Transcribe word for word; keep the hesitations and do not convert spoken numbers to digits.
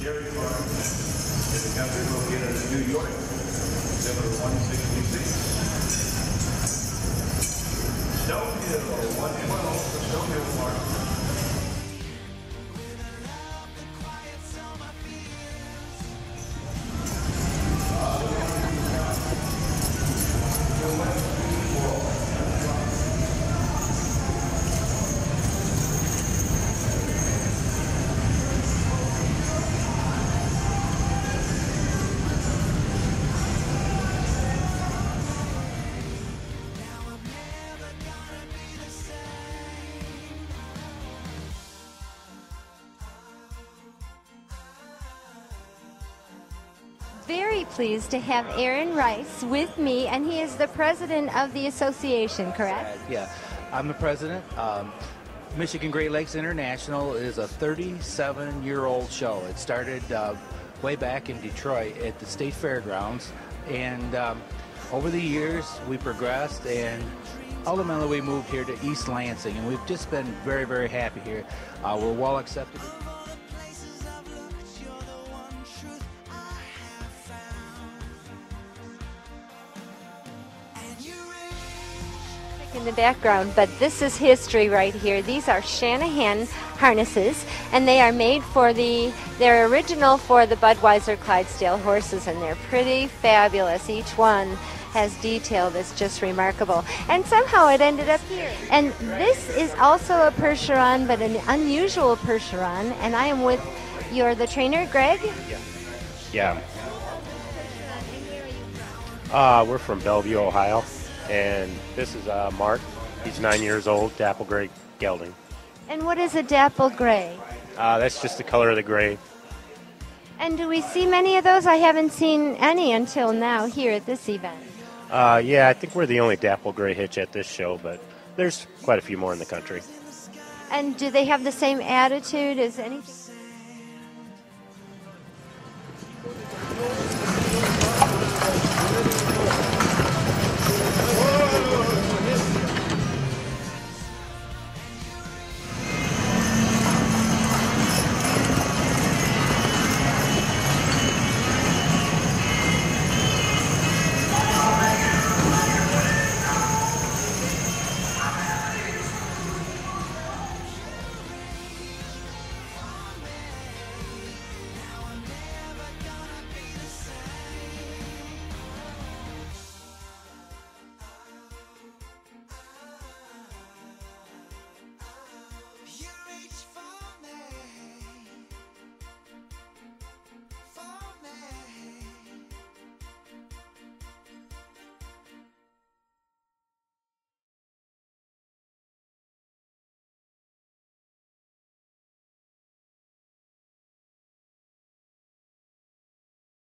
Dairy Farm in the country, located in New York, exhibit one sixty-six. Stonehill, one twelve, the Stonehill Farm. Very pleased to have Aaron Rice with me, and he is the president of the association, correct? Yeah, I'm the president. Um, Michigan Great Lakes International is a thirty-seven-year-old show. It started uh, way back in Detroit at the State Fairgrounds, and um, over the years we progressed, and ultimately we moved here to East Lansing, and we've just been very, very happy here. Uh, we're well accepted. In the background, but this is history right here. These are Shanahan harnesses, and they are made for the, they're original for the Budweiser Clydesdale horses, and they're pretty fabulous. Each one has detail that's just remarkable. And somehow it ended up here. And this is also a Percheron, but an unusual Percheron, and I am with, you're the trainer, Greg? Yeah. Yeah. Uh, we're from Bellevue, Ohio. And this is uh, Mark. He's nine years old, dapple gray gelding. And what is a dapple gray? Uh, that's just the color of the gray. And do we see many of those? I haven't seen any until now here at this event. Uh, yeah, I think we're the only dapple gray hitch at this show, but there's quite a few more in the country. And do they have the same attitude as anything?